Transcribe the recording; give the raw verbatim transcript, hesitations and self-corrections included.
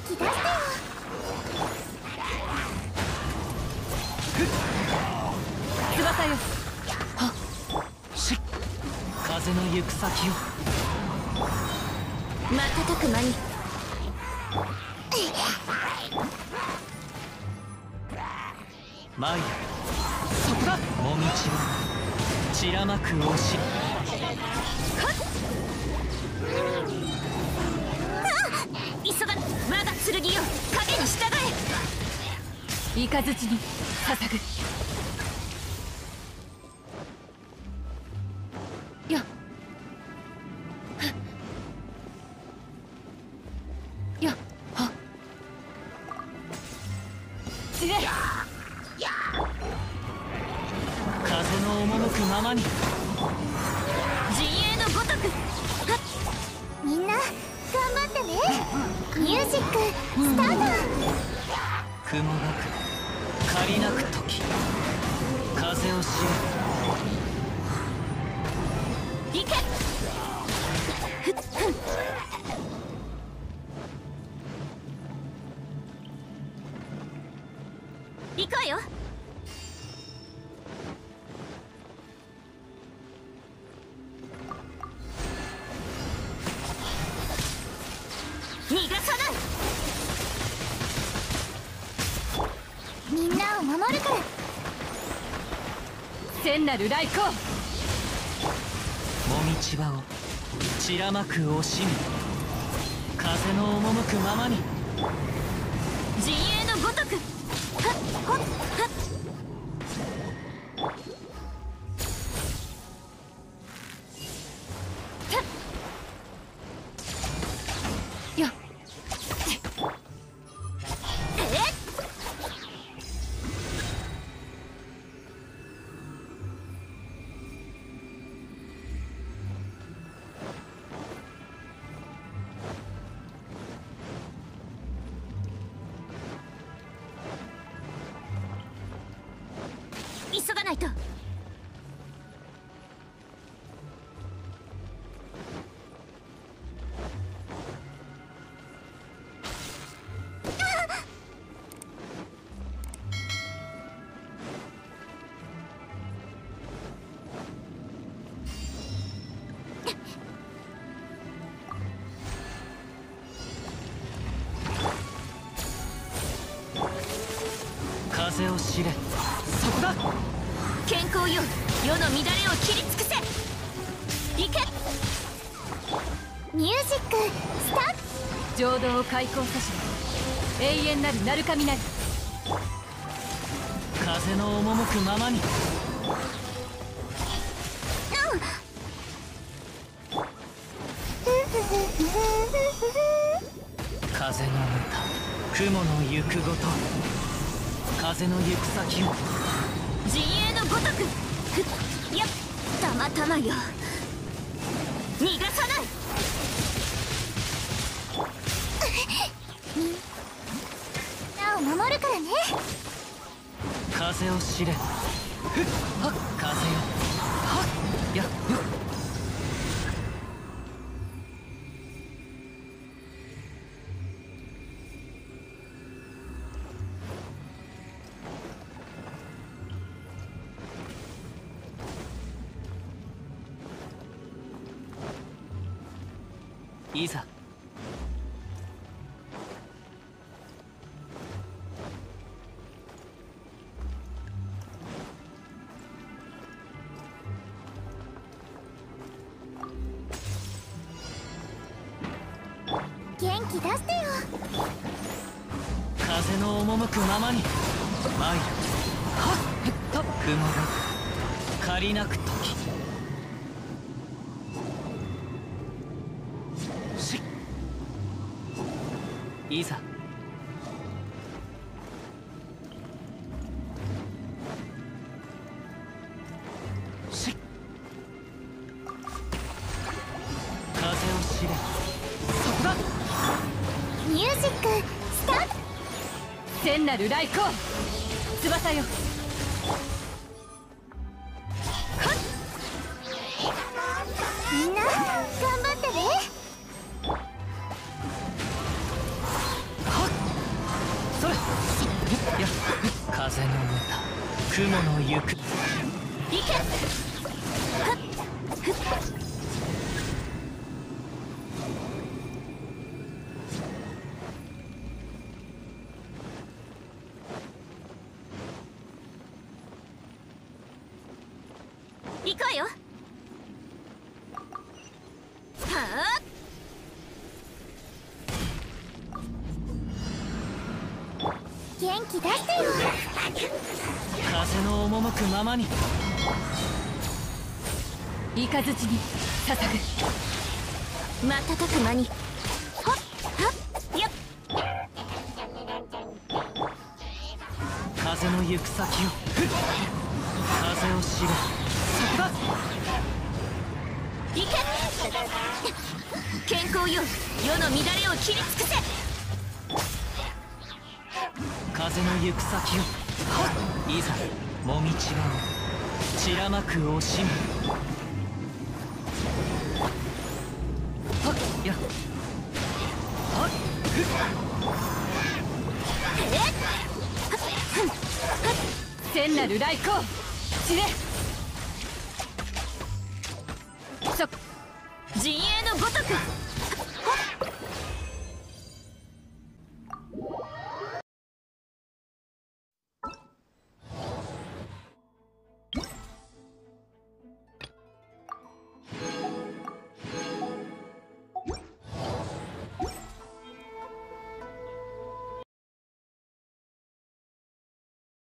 気出してよ。 翼よ。はっしっ風の行く先を瞬く間に。 マイヤそこだ。もみちは散らまく押し。 急がぬ我が剣よ、影に従え。雷に捧ぐ。よっよっはっつれ。風の赴くままに。 陣営のごとく。はっみんな頑張ってね。ミュージックスタート。 雲がく借りなく時風を知る。行け。ふっふん。行こうよ。逃がさない。みんなを守るから。 聖なる来光。もみちばを散らまく惜しみ。風の赴くままに。 陣営のごとく。はっはっはっ。 よっ急がないと。 風を知れ。そこだ。 健康よ、世の乱れを切り尽くせ。行け。ミュージックスタート。 浄土を開口さし永遠なる鳴神なり。風の赴くままに。風の歌雲の行くごと風の行く先を。 陣営のごとく。ふっやったまたまよ。逃がさない。みんなを守るからね。 風を知れ。ふっはっ風よ。はっやっよっ。いざ。 元気出してよ。 風の赴くままに。参る。はっと雲が借りなく時しいざ。し風を知れ。そこだ。 ミュージックスタート。 聖なる来光。翼よ。 みんな頑張ってね。 は雲の行く。 いけ。はっふっ。行くわよ。はあ。元気出してよ。 風の赴くままに。 イカズチに捧ぐ。 瞬く間に。はっはっやっ。 風の行く先を。風を知れ。そこだ。 行け。健康よ、世の乱れを切り尽くせ。 風の行く先を。いざもみちばを散らまく惜しみ。はっやっはっふっ。 聖なる来光散れ。 そ陣営のごとく。はっ